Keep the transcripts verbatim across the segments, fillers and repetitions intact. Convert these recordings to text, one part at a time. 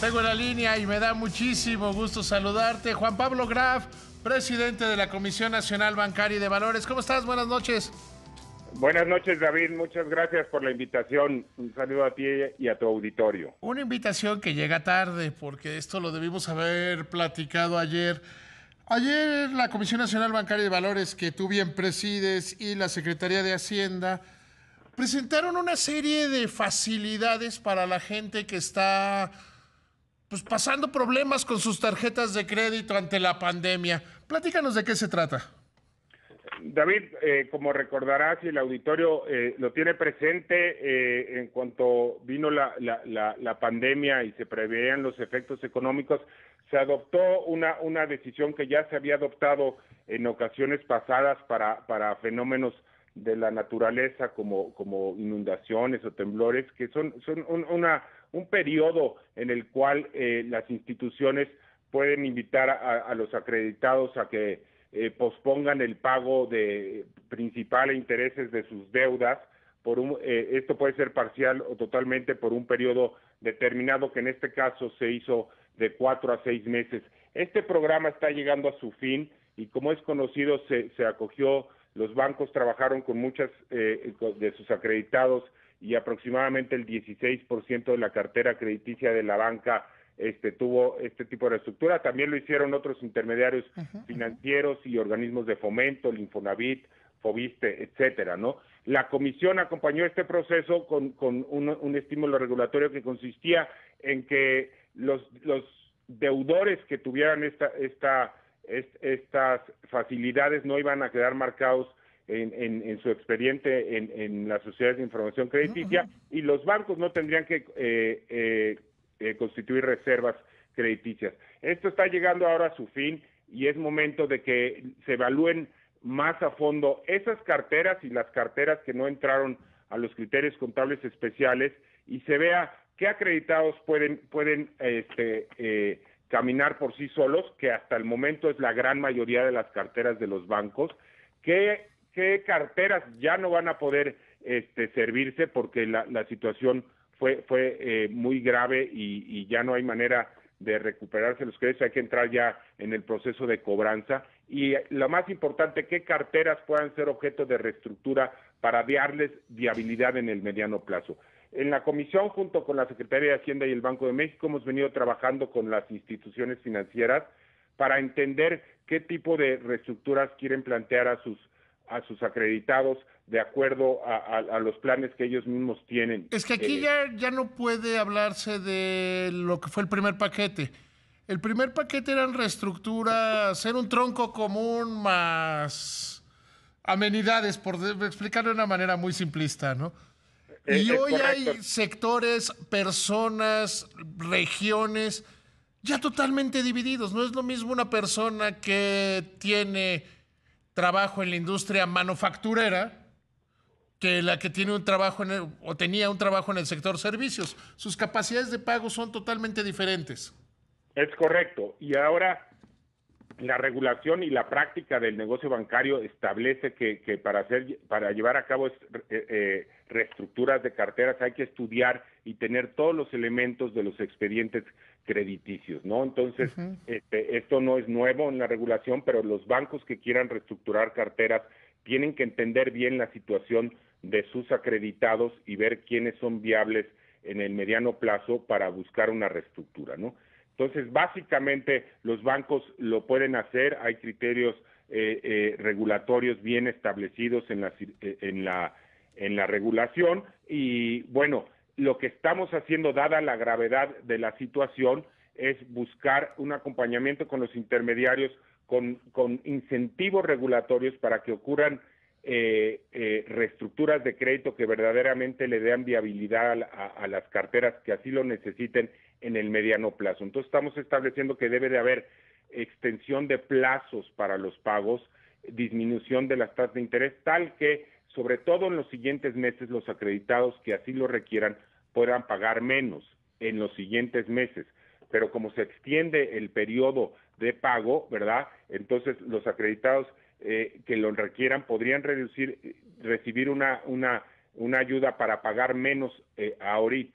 tengo en la línea y me da muchísimo gusto saludarte. Juan Pablo Graf, presidente de la Comisión Nacional Bancaria y de Valores. ¿Cómo estás? Buenas noches. Buenas noches, David. Muchas gracias por la invitación. Un saludo a ti y a tu auditorio. Una invitación que llega tarde, porque esto lo debimos haber platicado ayer. Ayer la Comisión Nacional Bancaria y de Valores, que tú bien presides, y la Secretaría de Hacienda presentaron una serie de facilidades para la gente que está pues, pasando problemas con sus tarjetas de crédito ante la pandemia. Platícanos de qué se trata. David, eh, como recordarás, y el auditorio eh, lo tiene presente, eh, en cuanto vino la, la, la, la pandemia y se preveían los efectos económicos, se adoptó una, una decisión que ya se había adoptado en ocasiones pasadas para, para fenómenos de la naturaleza como, como inundaciones o temblores, que son, son un, una, un periodo en el cual eh, las instituciones pueden invitar a, a los acreditados a que Eh, pospongan el pago de principal e intereses de sus deudas. Por un, eh, esto puede ser parcial o totalmente por un periodo determinado, que en este caso se hizo de cuatro a seis meses. Este programa está llegando a su fin y, como es conocido, se, se acogió, los bancos trabajaron con muchas eh, de sus acreditados y aproximadamente el dieciséis por ciento de la cartera crediticia de la banca Este, tuvo este tipo de estructura. También lo hicieron otros intermediarios uh-huh, financieros y organismos de fomento, el Infonavit, Fobiste, etcétera, ¿no? La comisión acompañó este proceso con, con un, un estímulo regulatorio que consistía en que los, los deudores que tuvieran esta, esta, est, estas facilidades no iban a quedar marcados en, en, en su expediente en, en las sociedades de información crediticia, uh-huh, y los bancos no tendrían que eh, eh, Eh, constituir reservas crediticias. Esto está llegando ahora a su fin y es momento de que se evalúen más a fondo esas carteras y las carteras que no entraron a los criterios contables especiales y se vea qué acreditados pueden, pueden este, eh, caminar por sí solos, que hasta el momento es la gran mayoría de las carteras de los bancos, qué, qué carteras ya no van a poder este, servirse porque la, la situación fue fue eh, muy grave y, y ya no hay manera de recuperarse los créditos, hay que entrar ya en el proceso de cobranza y lo más importante, qué carteras puedan ser objeto de reestructura para darles viabilidad en el mediano plazo. En la comisión, junto con la Secretaría de Hacienda y el Banco de México, hemos venido trabajando con las instituciones financieras para entender qué tipo de reestructuras quieren plantear a sus a sus acreditados de acuerdo a, a, a los planes que ellos mismos tienen. Es que aquí eh, ya, ya no puede hablarse de lo que fue el primer paquete. El primer paquete eran reestructuras, ser un tronco común más amenidades, por explicarlo de una manera muy simplista, ¿no? Eh, y hoy correcto. hay sectores, personas, regiones ya totalmente divididos. No es lo mismo una persona que tiene trabajo en la industria manufacturera que la que tiene un trabajo en el, o tenía un trabajo en el sector servicios. Sus capacidades de pago son totalmente diferentes. Es correcto. Y ahora la regulación y la práctica del negocio bancario establece que, que para hacer para llevar a cabo eh, eh, reestructuras de carteras hay que estudiar y tener todos los elementos de los expedientes crediticios, ¿no? Entonces, uh-huh. este, esto no es nuevo en la regulación, pero los bancos que quieran reestructurar carteras tienen que entender bien la situación de sus acreditados y ver quiénes son viables en el mediano plazo para buscar una reestructura, ¿no? Entonces, básicamente, los bancos lo pueden hacer, hay criterios eh, eh, regulatorios bien establecidos en la, en, la, en la regulación y, bueno, lo que estamos haciendo, dada la gravedad de la situación, es buscar un acompañamiento con los intermediarios, con, con incentivos regulatorios para que ocurran eh, eh, reestructuras de crédito que verdaderamente le den viabilidad a, a, a las carteras que así lo necesiten en el mediano plazo. Entonces estamos estableciendo que debe de haber extensión de plazos para los pagos, disminución de las tasas de interés, tal que sobre todo en los siguientes meses los acreditados que así lo requieran puedan pagar menos en los siguientes meses. Pero como se extiende el periodo de pago, ¿verdad? Entonces los acreditados eh, que lo requieran podrían reducir, recibir una, una, una ayuda para pagar menos eh, ahorita,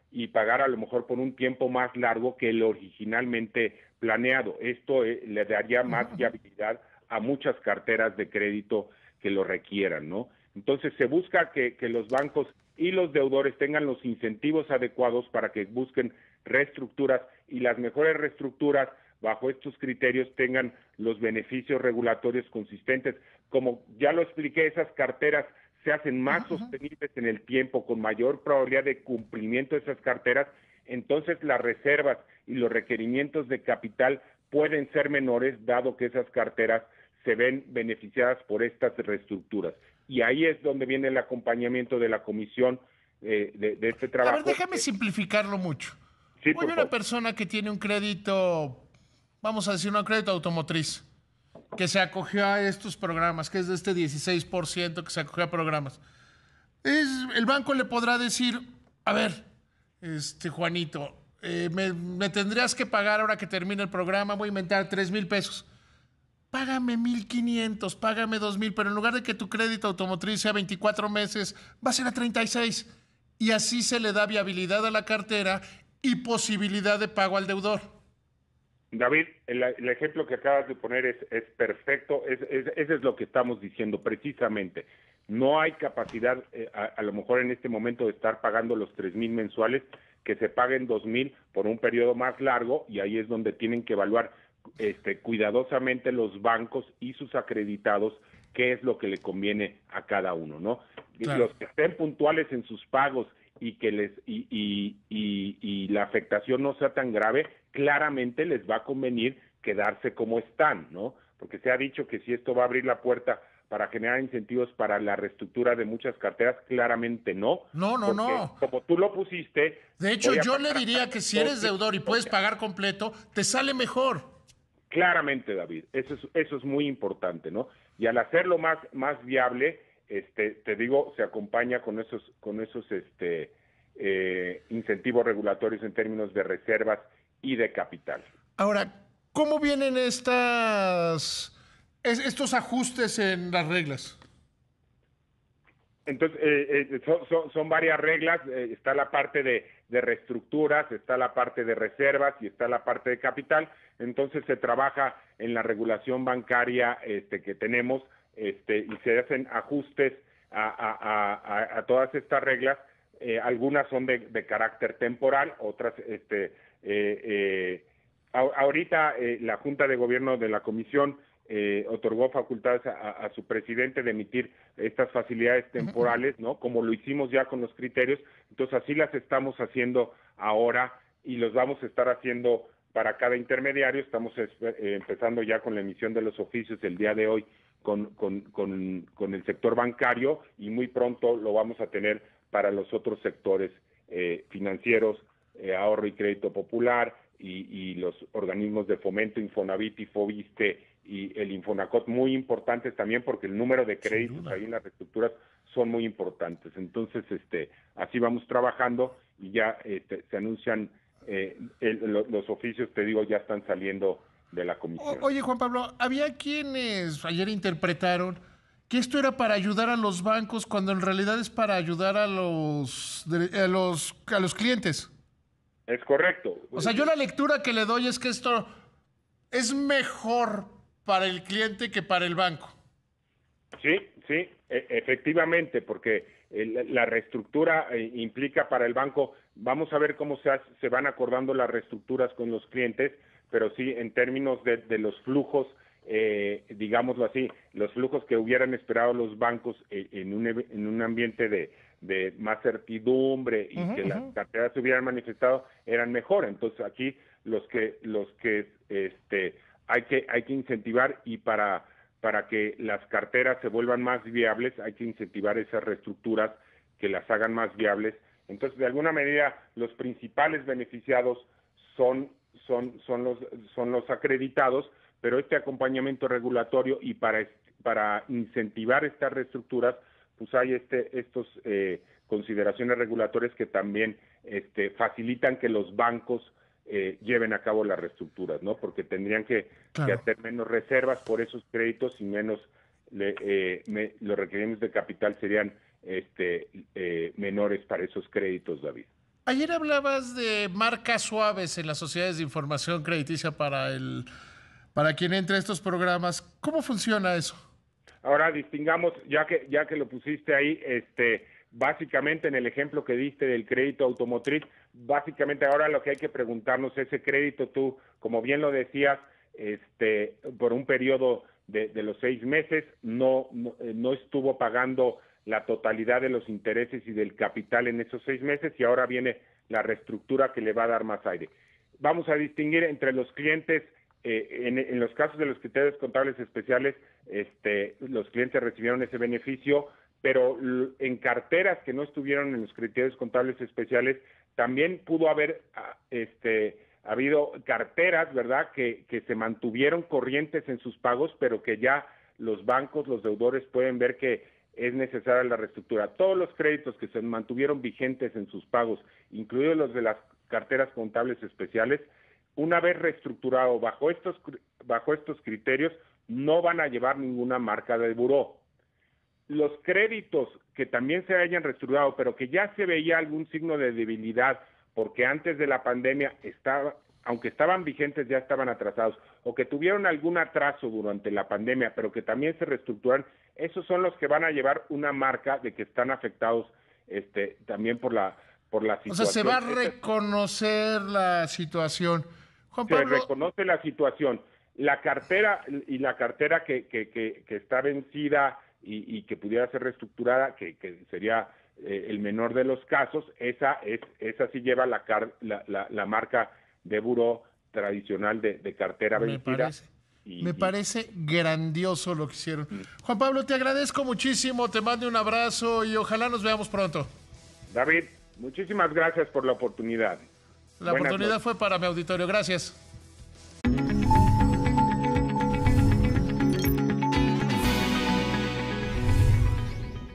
y pagar a lo mejor por un tiempo más largo que el originalmente planeado. Esto eh, le daría más viabilidad a muchas carteras de crédito que lo requieran, ¿no? Entonces se busca que, que los bancos y los deudores tengan los incentivos adecuados para que busquen reestructuras, y las mejores reestructuras bajo estos criterios tengan los beneficios regulatorios consistentes. Como ya lo expliqué, esas carteras se hacen más uh-huh. sostenibles en el tiempo, con mayor probabilidad de cumplimiento de esas carteras. Entonces las reservas y los requerimientos de capital pueden ser menores, dado que esas carteras se ven beneficiadas por estas reestructuras. Y ahí es donde viene el acompañamiento de la comisión eh, de, de este trabajo. A ver, déjame simplificarlo mucho. Sí, Hay una favor. persona que tiene un crédito, vamos a decir, un crédito automotriz, que se acogió a estos programas, que es de este dieciséis por ciento que se acogió a programas. Es, el banco le podrá decir, a ver, este Juanito, eh, me, me tendrías que pagar ahora que termine el programa, voy a inventar tres mil pesos. Págame mil quinientos, págame dos mil, pero en lugar de que tu crédito automotriz sea veinticuatro meses, va a ser a treinta y seis. Y así se le da viabilidad a la cartera y posibilidad de pago al deudor. David, el, el ejemplo que acabas de poner es, es perfecto, es, es, eso es lo que estamos diciendo precisamente. No hay capacidad, eh, a, a lo mejor en este momento, de estar pagando los tres mil mensuales, que se paguen dos mil por un periodo más largo, y ahí es donde tienen que evaluar este, cuidadosamente los bancos y sus acreditados qué es lo que le conviene a cada uno, ¿no? Claro. Los que estén puntuales en sus pagos y que les y, y, y, y la afectación no sea tan grave, claramente les va a convenir quedarse como están, ¿no? Porque se ha dicho que si esto va a abrir la puerta para generar incentivos para la reestructura de muchas carteras, claramente no. No, no, no. Como tú lo pusiste... De hecho, yo le diría que si eres deudor y puedes pagar completo, te sale mejor. Claramente, David, eso es, eso es muy importante, ¿no? Y al hacerlo más, más viable, este, te digo, se acompaña con esos, con esos este, eh, incentivos regulatorios en términos de reservas y de capital. Ahora, ¿cómo vienen estas, es, estos ajustes en las reglas? Entonces, eh, eh, son, son, son varias reglas, eh, está la parte de, de reestructuras, está la parte de reservas y está la parte de capital. Entonces se trabaja en la regulación bancaria este, que tenemos este, y se hacen ajustes a, a, a, a todas estas reglas. Eh, algunas son de, de carácter temporal, otras... este eh, eh, a, ahorita eh, la Junta de Gobierno de la Comisión Eh, otorgó facultades a, a su presidente de emitir estas facilidades temporales, ¿no? Como lo hicimos ya con los criterios. Entonces así las estamos haciendo ahora y los vamos a estar haciendo para cada intermediario. Estamos eh, empezando ya con la emisión de los oficios el día de hoy con, con, con, con el sector bancario, y muy pronto lo vamos a tener para los otros sectores eh, financieros, eh, ahorro y crédito popular, y, y los organismos de fomento, Infonavit y Fobiste, y el Infonacot, muy importantes también, porque el número de créditos ahí en las reestructuras son muy importantes. Entonces, este, así vamos trabajando, y ya este, se anuncian eh, el, los, los oficios, te digo, ya están saliendo de la comisión. O, oye, Juan Pablo, había quienes ayer interpretaron que esto era para ayudar a los bancos, cuando en realidad es para ayudar a los, a los, a los clientes. Es correcto. O sea, yo la lectura que le doy es que esto es mejor para el cliente que para el banco. Sí, sí, e efectivamente, porque el, la reestructura eh, implica para el banco, vamos a ver cómo se, hace, se van acordando las reestructuras con los clientes, pero sí, en términos de, de los flujos, eh, digámoslo así, los flujos que hubieran esperado los bancos eh, en, un, en un ambiente de, de más certidumbre, y uh-huh, que uh-huh. las carteras se hubieran manifestado, eran mejor. Entonces aquí los que, los que, este... Hay que, hay que incentivar, y para, para que las carteras se vuelvan más viables hay que incentivar esas reestructuras que las hagan más viables. Entonces, de alguna medida, los principales beneficiados son, son, son, los, son los acreditados, pero este acompañamiento regulatorio, y para, para incentivar estas reestructuras, pues hay este, estos eh, consideraciones regulatorias que también este, facilitan que los bancos Eh, lleven a cabo las reestructuras, ¿no? Porque tendrían que, claro. que hacer menos reservas por esos créditos y menos le, eh, me, los requerimientos de capital serían este, eh, menores para esos créditos, David. Ayer hablabas de marcas suaves en las sociedades de información crediticia para el para quien entre a estos programas. ¿Cómo funciona eso? Ahora distingamos, ya que ya que lo pusiste ahí, este, básicamente en el ejemplo que diste del crédito automotriz, básicamente ahora lo que hay que preguntarnos, ese crédito tú, como bien lo decías, este, por un periodo de, de los seis meses, no, no, no estuvo pagando la totalidad de los intereses y del capital en esos seis meses y ahora viene la reestructura que le va a dar más aire. Vamos a distinguir entre los clientes, eh, en, en los casos de los criterios contables especiales, este, los clientes recibieron ese beneficio, pero en carteras que no estuvieron en los criterios contables especiales, también pudo haber este, habido carteras, ¿verdad?, que, que se mantuvieron corrientes en sus pagos, pero que ya los bancos, los deudores pueden ver que es necesaria la reestructura. Todos los créditos que se mantuvieron vigentes en sus pagos, incluidos los de las carteras contables especiales, una vez reestructurado bajo estos, bajo estos criterios, no van a llevar ninguna marca de buró. Los créditos que también se hayan reestructurado, pero que ya se veía algún signo de debilidad, porque antes de la pandemia, estaba, aunque estaban vigentes, ya estaban atrasados, o que tuvieron algún atraso durante la pandemia, pero que también se reestructuraron, esos son los que van a llevar una marca de que están afectados este, también por la, por la situación. O sea, se va a reconocer la situación. Juan Pablo. Se reconoce la situación. La cartera y la cartera que, que, que, que está vencida y, y que pudiera ser reestructurada, que, que sería eh, el menor de los casos, esa es esa sí lleva la, car, la, la, la marca de buró tradicional de, de cartera Me vencida. Parece. Y, Me parece grandioso lo que hicieron. Mm. Juan Pablo, te agradezco muchísimo, te mando un abrazo y ojalá nos veamos pronto. David, muchísimas gracias por la oportunidad. La Buenas oportunidad noches. Fue para mi auditorio. Gracias.